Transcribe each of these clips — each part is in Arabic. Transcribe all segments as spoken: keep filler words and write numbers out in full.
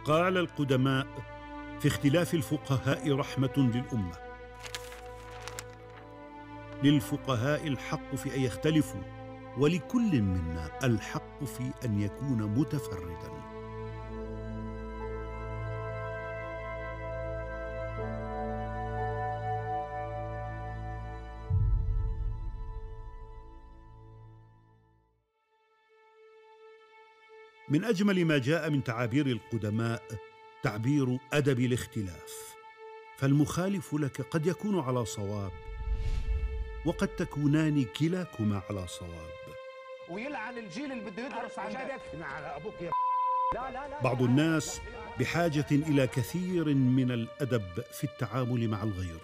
قال القدماء: في اختلاف الفقهاء رحمة للأمة. للفقهاء الحق في أن يختلفوا، ولكل منا الحق في أن يكون متفرداً. من أجمل ما جاء من تعابير القدماء تعبير أدب الاختلاف، فالمخالف لك قد يكون على صواب، وقد تكونان كلاكما على صواب. ويلعن الجيل اللي بده يدرس عندك على ابوك يا لا لا لا. بعض الناس بحاجة إلى كثير من الأدب في التعامل مع الغير.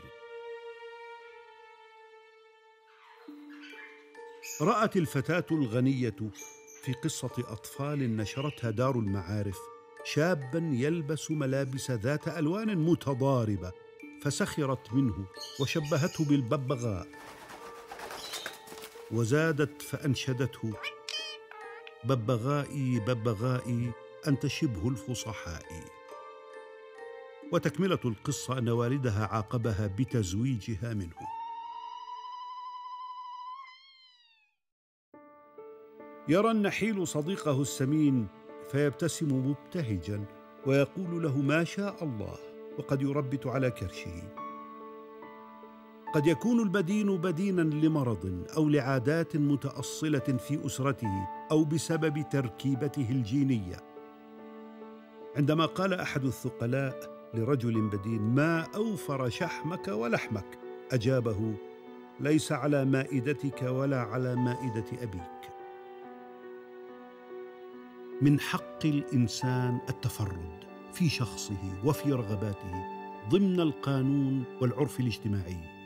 رأت الفتاة الغنية في قصة أطفال نشرتها دار المعارف شاباً يلبس ملابس ذات ألوان متضاربة، فسخرت منه وشبهته بالببغاء، وزادت فأنشدته: ببغائي ببغائي أنت شبه الفصحاء. وتكملة القصة أن والدها عاقبها بتزويجها منه. يرى النحيل صديقه السمين فيبتسم مبتهجا ويقول له: ما شاء الله، وقد يربت على كرشه. قد يكون البدين بدينا لمرض أو لعادات متأصلة في أسرته أو بسبب تركيبته الجينية. عندما قال أحد الثقلاء لرجل بدين: ما أوفر شحمك ولحمك، أجابه: ليس على مائدتك ولا على مائدة أبيك. من حق الإنسان التفرد في شخصه وفي رغباته ضمن القانون والعرف الاجتماعي.